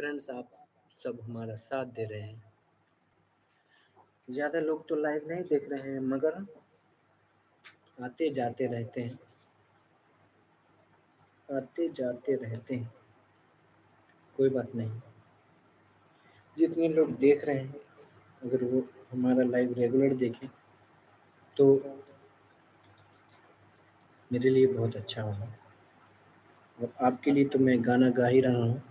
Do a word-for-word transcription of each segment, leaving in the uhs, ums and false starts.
Friends आप सब हमारा साथ दे रहे हैं। ज़्यादा लोग तो लाइव नहीं देख रहे हैं मगर आते जाते रहते हैं आते जाते रहते हैं कोई बात नहीं। जितने लोग देख रहे हैं अगर वो हमारा लाइव रेगुलर देखें तो मेरे लिए बहुत अच्छा होगा और आपके लिए तो मैं गाना गा ही रहा हूँ।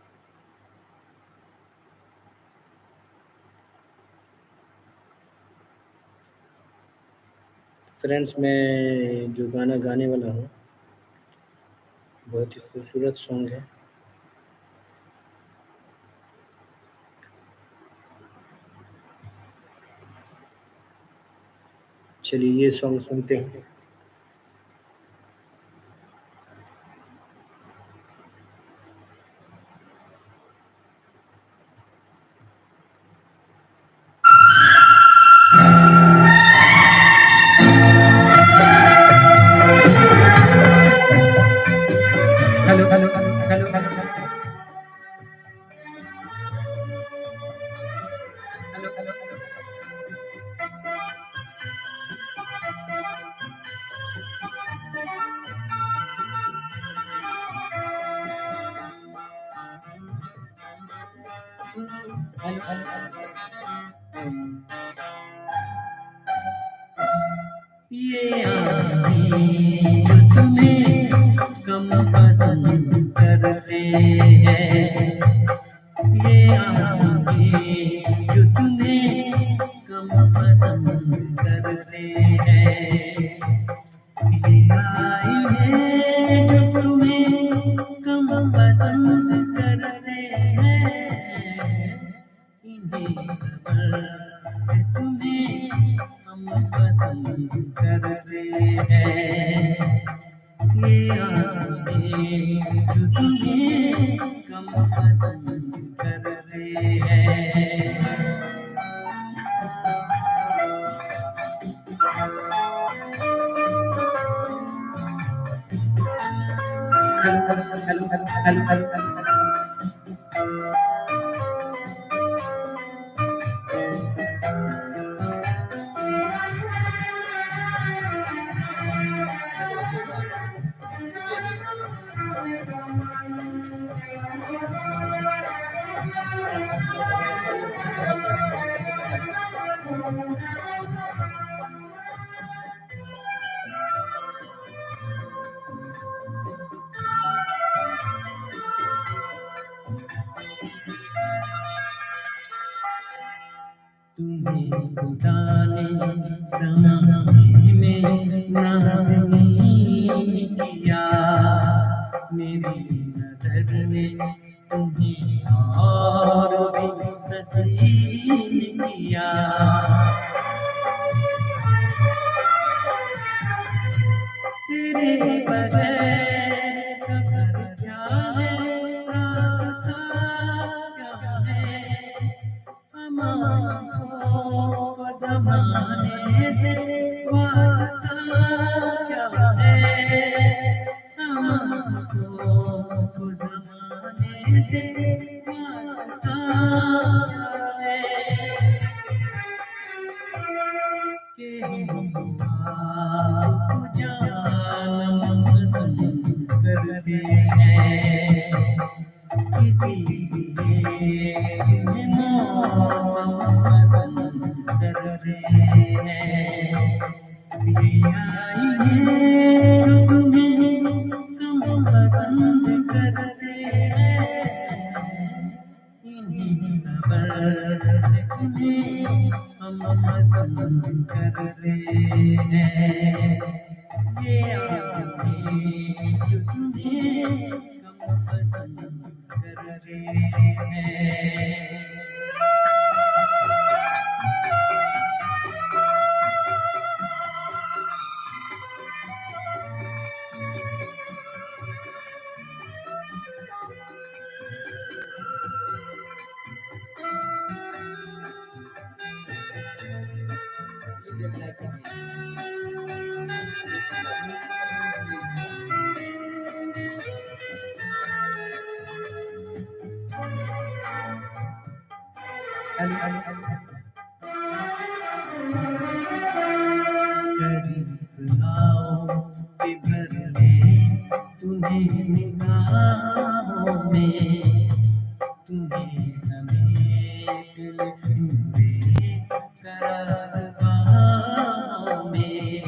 फ्रेंड्स मैं जो गाना गाने वाला हूँ बहुत ही खूबसूरत सॉन्ग है। चलिए ये सॉन्ग सुनते हैं। Hello hello hello hello hello hello hello hello hello ये आँखें जो तुम्हें कम पसंद करते हैं, ये आँखें जो तुम्हें कम पसंद करते हैं, ये आईने जो तुम्हें कम पसंद करते हैं, इन्हें खबर है तुम्हें हम पसंद करते हैं, ये आँखें जो तुम्हें कम पसंद करते हैं। Hello hello hello hello hello तुम्हें खुदा ने ज़माने में नाज़नीं किया, मेरी नज़र में तुम्हें और भी हसीन किया। तेरे बगैर सफ़र क्या है, रास्ता क्या है, हमारा ज़माने से वास्ता क्या है, हमको ज़माने से वास्ता क्या है, कि हम आपको जान पसंद करते हैं, इसीलिए मौसम पसंद करते हैं, ये आईने जो तुम्हें कम पसंद करते हैं, इन्हीं खबर है तुम्हें हम पसंद करते हैं, ये आँखें जो तुम्हें कम पसंद करते हैं। करीब आओ कि भर ले तुम्हें निगाहों में, तुम्हें समेट ले करार बाहों में।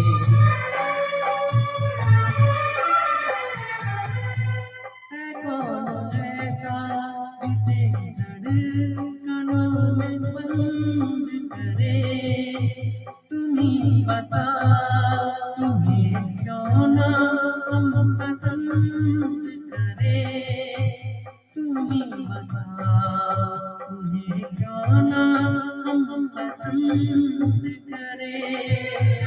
है कौन ऐसा जिसे धड़कनों में बंद करे, तुम्हीं बता तुम्हें क्यों ना हम पसंद करें, तुम्हीं बता तुम्हें क्यों ना हम पसंद करें।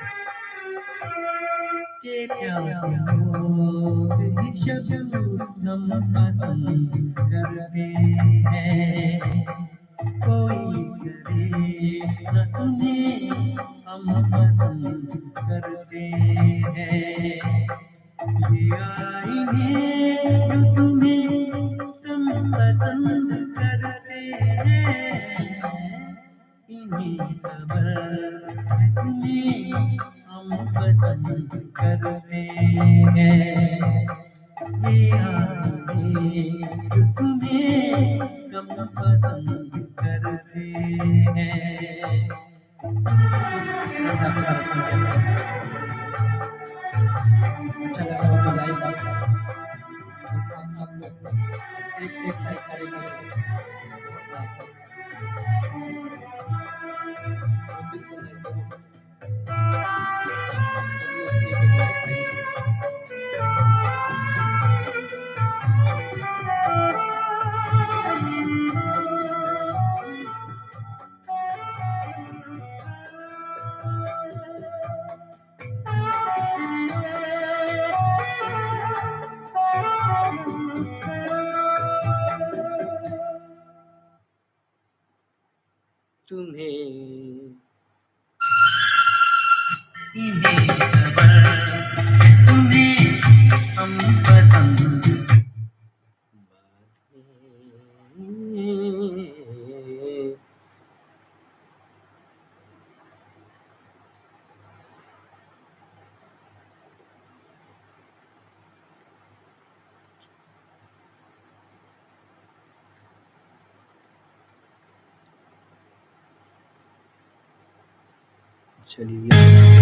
के प्यार लोग ही शबनम पसंद करते हैं, कोई करे न तुम्हें हम पसंद करते हैं। ये आईने जो तुम्हें तुम पसंद करते हैं, इन्हीं खबर है तुम्हें हम पसंद करते हैं। ये आईने जो तुम्हें हम पसंद करते हैं। अच्छा लगा तो लाइक आप सब लोग एक एक लाइक करेगा, तुम्हें इन्हें खबर तुम्हें हम पसंद चलिए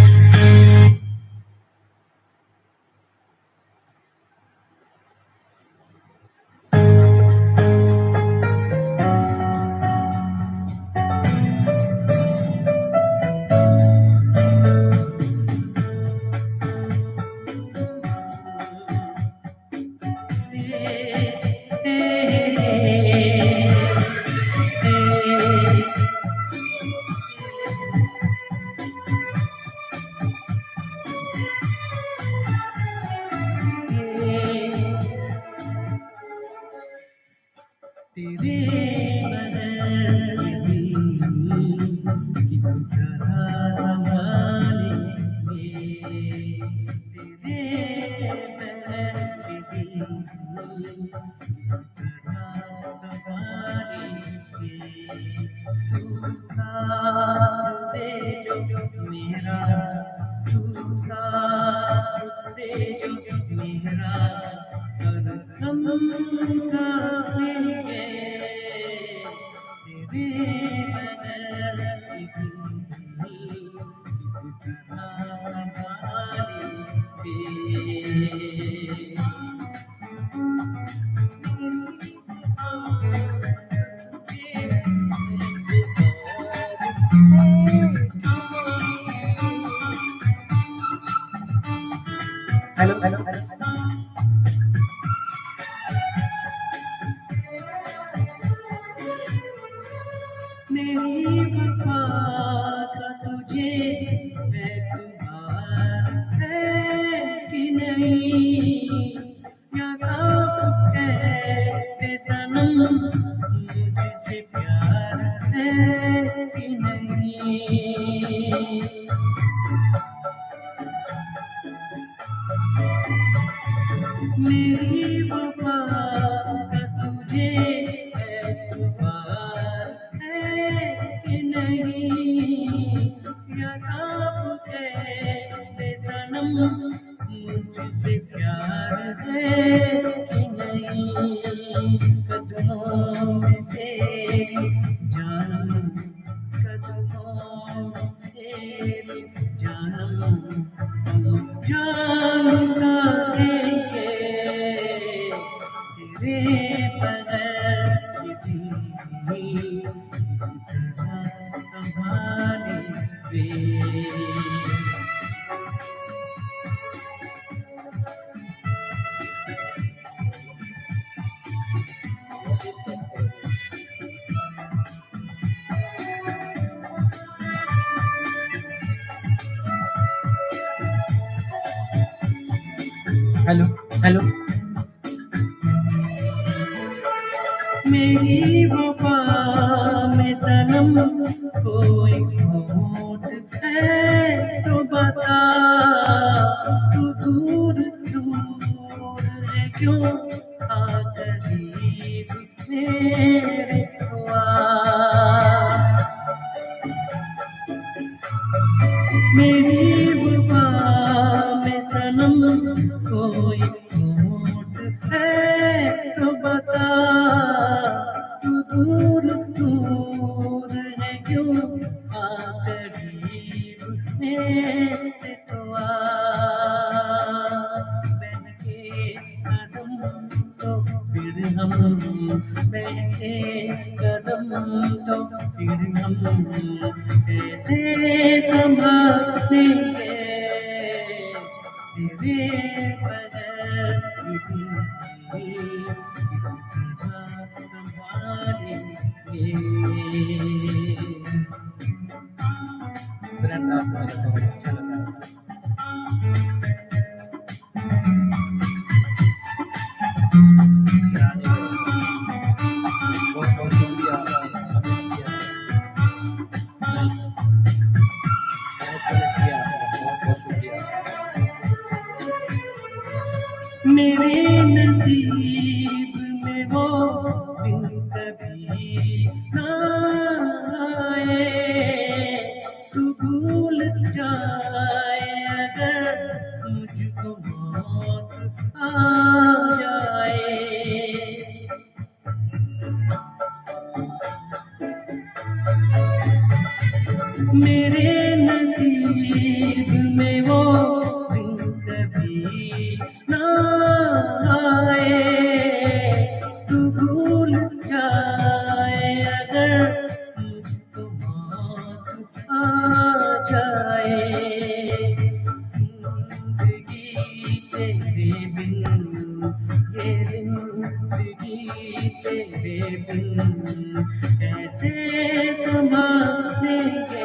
हेलो हेलो हेलो मेरी वफा का तुझे एतबार है कि नहीं, या सब कहते सनम मुझसे प्यार है कि नहीं। मेरी वफा का तुझे एतबार है हेलो हेलो मेरी वफा में सनम कोई खोट है तो बता, तू दूर दूर है क्यों आ करीब मेरे हुआ। मेरी वफा में सनम कोई खोट है तो बता, तू दूर दूर है क्यों आ करीब मेरे तो आ। बैठे कदम तो फिर हम बैठे कदम तो फिर हम कैसे संभालेंगे तेरे बगैर फ्रेंड्स, आपको मेरा सॉन्ग अच्छा लगा बहुत बहुत शुक्रिया आपने कमेंट किया, नाइस नाइस कमेंट किया आपने, बहुत बहुत शुक्रिया। मेरे नसीब में वो दिन कभी ना आए, तू भूल जाए अगर मुझको मौत आ जाए। मेरे नसीब में वो दिन कभी ना आए, तू भूल जाए अगर मुझको मौत आ जाए। जिंदगी तेरे बिन, ये जिंदगी तेरे बिन कैसे संभालेंगे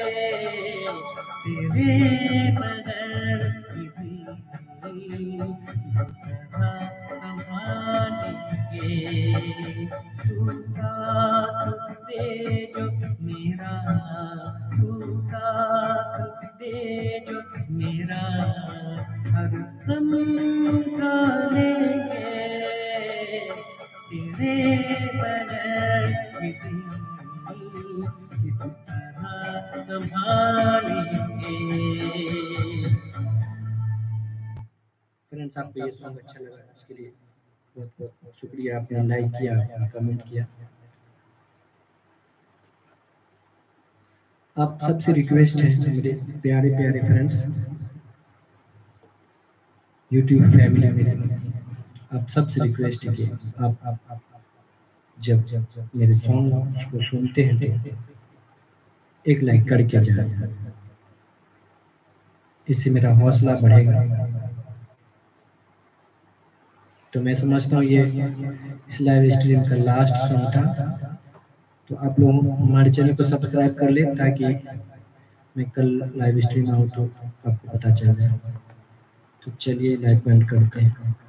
तेरे बगैर संभालेंगे। तू साथ दे जो मेरा, तू साथ दे जो मेरा, हर दम का लेंगे तेरे बगैर फ्रेंड्स, आपको ये सॉन्ग अच्छा लगा, इसके लिए बहुत बहुत शुक्रिया। आपने लाइक किया, आपने कमेंट किया। आप सबसे रिक्वेस्ट है मेरे प्यारे प्यारे फ्रेंड्स, यूट्यूब फैमिली मेरे, आप सबसे रिक्वेस्ट है कि आप, आप, आप जब जब मेरे सॉन्ग को सुनते हैं तो एक लाइक करके जाए, इससे मेरा हौसला बढ़ेगा। तो मैं समझता हूँ ये इस लाइव स्ट्रीम का लास्ट सॉन्ग था, तो आप लोग हमारे चैनल को सब्सक्राइब कर ले ताकि मैं कल लाइव स्ट्रीम आऊँ तो आपको पता चल जाए। तो चलिए लाइव एंड करते हैं।